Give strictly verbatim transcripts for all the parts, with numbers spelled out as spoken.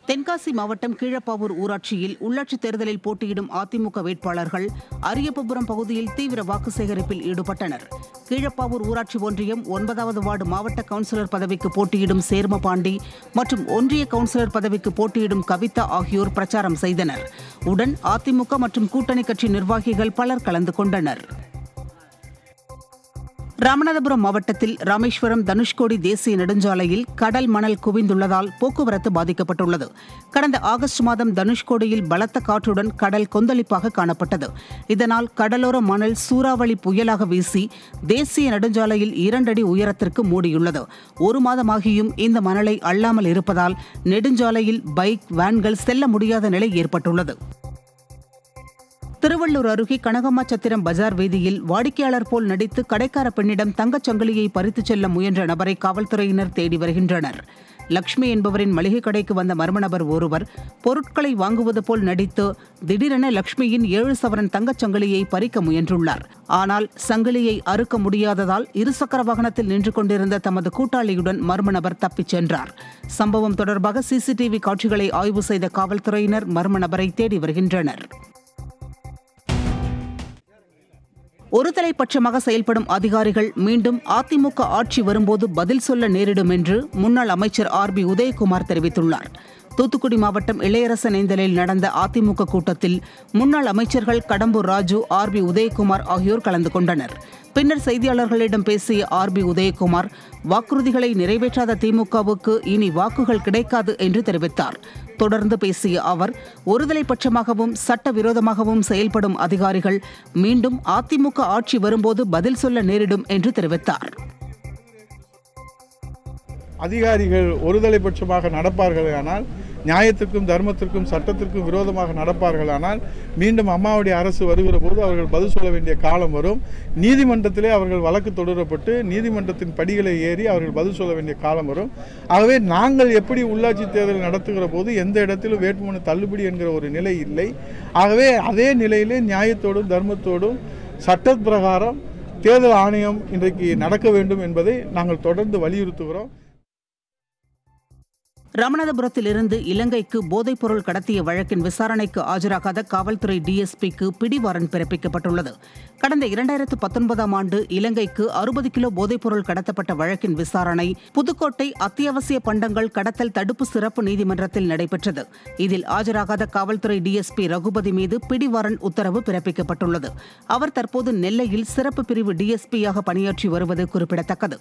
தென்காசி மாவட்டம் கீழப்பாவூர் ஊராட்சியில் உள்ளாட்சித் தேர்தலில் போட்டியிடும் அதிமுக வேட்பாளர்கள் அரியப்பபுரம் பகுதியில் தீவிர வாக்கு சேகரிப்பில் ஈடுபட்டனர். கீழப்பாவூர் ஊராட்சி ஒன்றியம் ஒன்பதாவது வார்டு மாவட்ட கவுன்சிலர் பதவிக்கு போட்டியிடும் சேர்மபாண்டி மற்றும் ஒன்றிய கவுன்சிலர் பதவிக்கு போட்டியிடும் கவிதா ஆகியோர் பிரச்சாரம் செய்தனர். உடன் அதிமுக மற்றும் கூட்டணி கட்சி நிர்வாகிகள் பலர் கலந்து கொண்டனர். ராமநாதபுரம் மாவட்டத்தில் ராமேஸ்வரம் தனுஷ்கோடி தேசிய நெடுஞ்சாலையில் கடல் மணல் குவிந்துள்ளதால் போக்குவரத்து பாதிக்கப்பட்டுள்ளது. கடந்த ஆகஸ்ட் மாதம் தனுஷ்கோடியில் பலத்த காற்றுடன் கடல் கொந்தளிப்பாக காணப்பட்டது. இதனால் கடலோர மணல் சூறாவளி புயலாக வீசி தேசிய நெடுஞ்சாலையில் இரண்டடி உயரத்திற்கு மூடியுள்ளது. ஒரு மாதமாகியும் இந்த மணலை அள்ளாமல் இருப்பதால் நெடுஞ்சாலையில் பைக், வேன்கள் செல்ல முடியாத நிலை ஏற்பட்டுள்ளது. திருவள்ளூர் அருகே கனகம்மாச்சத்திரம் பஜார் வீதியில் வாடிக்கையாளர் போல் நடித்து கடைக்கார பெண்ணிடம் தங்கச் சங்கிலியை பறித்துச் செல்ல முயன்ற நபரை காவல்துறையினர் தேடி வருகின்றனர். லட்சுமி என்பவரின் மளிகை கடைக்கு வந்த மர்ம நபர் ஒருவர் பொருட்களை வாங்குவது போல் நடித்து திடீரென லட்சுமியின் ஏழு சவரன் தங்கச் சங்கிலியை பறிக்க முயன்றுள்ளார். ஆனால் சங்கிலியை அறுக்க முடியாததால் இருசக்கர வாகனத்தில் நின்று கொண்டிருந்த தமது கூட்டாளியுடன் மர்ம நபர் தப்பிச் சென்றார். சம்பவம் தொடர்பாக சிசிடிவி காட்சிகளை ஆய்வு செய்த காவல்துறையினர் மர்ம நபரை தேடி வருகின்றனர். ஒருதலைப்பட்சமாக செயல்படும் அதிகாரிகள் மீண்டும் அதிமுக ஆட்சி வரும்போது பதில் சொல்ல நேரிடும் என்று முன்னாள் அமைச்சர் ஆர் பி உதயகுமார் தெரிவித்துள்ளார். தூத்துக்குடி மாவட்டம் இளையரசனேந்தலில் நடந்த அதிமுக கூட்டத்தில் முன்னாள் அமைச்சர்கள் கடம்பூர் ராஜு, ஆர் பி உதயகுமார் ஆகியோர் கலந்து கொண்டனர். பின்னர் செய்தியாளர்களிடம் பேசிய ஆர் பி உதயகுமார், வாக்குறுதிகளை நிறைவேற்றாத திமுகவுக்கு இனி வாக்குகள் கிடைக்காது என்று தெரிவித்தார். தொடர்ந்து பேசிய அவர், ஒருதலைப்பட்சமாகவும் சட்டவிரோதமாகவும் செயல்படும் அதிகாரிகள் மீண்டும் அதிமுக ஆட்சி வரும்போது பதில் சொல்ல நேரிடும் என்று தெரிவித்தார். அதிகாரிகள் ஒருதலைப்பட்சமாக நடப்பார்களானால், நியாயத்திற்கும் தர்மத்திற்கும் சட்டத்திற்கும் விரோதமாக நடப்பார்களானால் மீண்டும் அம்மாவுடைய அரசு வருகிற போது அவர்கள் பதில் சொல்ல வேண்டிய காலம் வரும். நீதிமன்றத்திலே அவர்கள் வழக்கு தொடரப்பட்டு நீதிமன்றத்தின் படிகளை ஏறி அவர்கள் பதில் சொல்ல வேண்டிய காலம் வரும். ஆகவே நாங்கள் எப்படி உள்ளாட்சி தேர்தல் நடத்துகிற போது எந்த இடத்திலும் வேட்புமனு தள்ளுபடி என்கிற ஒரு நிலை இல்லை. ஆகவே அதே நிலையிலே நியாயத்தோடும் தர்மத்தோடும் சட்ட பிரகாரம் தேர்தல் ஆணையம் இன்றைக்கு நடக்க வேண்டும் என்பதை நாங்கள் தொடர்ந்து வலியுறுத்துகிறோம். ராமநாதபுரத்தில் இருந்து இலங்கைக்கு போதைப்பொருள் கடத்திய வழக்கின் விசாரணைக்கு ஆஜராகாத காவல்துறை டிஎஸ்பிக்கு பிடிவாரண்ட் பிறப்பிக்கப்பட்டுள்ளது. கடந்த இரண்டாயிரத்து பத்தொன்பதாம் ஆண்டு இலங்கைக்கு அறுபது கிலோ போதைப்பொருள் கடத்தப்பட்ட வழக்கின் விசாரணை புதுக்கோட்டை அத்தியாவசிய பண்டங்கள் கடத்தல் தடுப்பு சிறப்பு நீதிமன்றத்தில் நடைபெற்றது. இதில் ஆஜராகாத காவல்துறை டிஎஸ்பி ரகுபதி மீது பிடிவாரண்ட் உத்தரவு பிறப்பிக்கப்பட்டுள்ளது. அவர் தற்போது நெல்லையில் சிறப்பு பிரிவு டிஎஸ்பியாக பணியாற்றி வருவது குறிப்பிடத்தக்கது.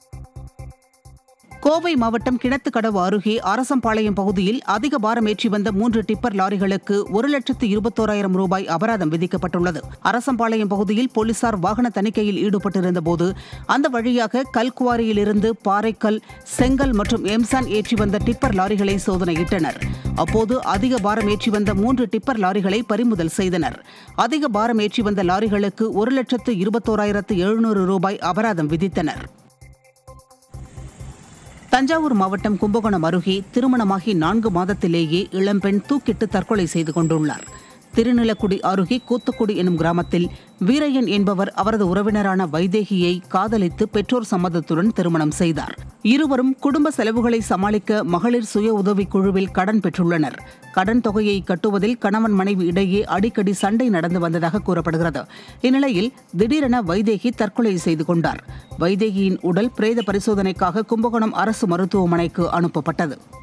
கோவை மாவட்டம் கிணத்துக்கடவு அருகே அரசம்பாளையம் பகுதியில் அதிக பாரம் ஏற்றி வந்த மூன்று டிப்பர் லாரிகளுக்கு ஒரு லட்சத்து இருபத்தோராயிரம் ரூபாய் அபராதம் விதிக்கப்பட்டுள்ளது. அரசம்பாளையம் பகுதியில் போலீசார் வாகன தணிக்கையில் ஈடுபட்டிருந்தபோது அந்த வழியாக கல்குவாரியிலிருந்து பாறைக்கல், செங்கல் மற்றும் எம்சான் ஏற்றி வந்த டிப்பர் லாரிகளை சோதனையிட்டனர். அப்போது அதிக பாரம் ஏற்றி வந்த மூன்று டிப்பர் லாரிகளை பறிமுதல் செய்தனர். அதிக பாரம் ஏற்றி வந்த லாரிகளுக்கு ஒரு லட்சத்து இருபத்தோராயிரத்து எழுநூறு ரூபாய் அபராதம் விதித்தனர். தஞ்சாவூர் மாவட்டம் கும்பகோணம் அருகே திருமணமாகி நான்கு மாதத்திலேயே இளம்பெண் தூக்கிட்டு தற்கொலை செய்து கொண்டுள்ளார். திருநிலக்குடி அருகே கூத்துக்குடி எனும் கிராமத்தில் வீரையன் என்பவர் அவரது உறவினரான வைதேகியை காதலித்து பெற்றோர் சம்மதத்துடன் திருமணம் செய்தார். இருவரும் குடும்ப செலவுகளை சமாளிக்க மகளிர் சுய உதவிக் குழுவில் கடன் பெற்றுள்ளனர். கடன் தொகையை கட்டுவதில் கணவன் மனைவி இடையே அடிக்கடி சண்டை நடந்து வந்ததாக கூறப்படுகிறது. இந்நிலையில் திடீரென வைதேகி தற்கொலை செய்து கொண்டார். வைதேகியின் உடல் பிரேத பரிசோதனைக்காக கும்பகோணம் அரசு மருத்துவமனைக்கு அனுப்பப்பட்டது.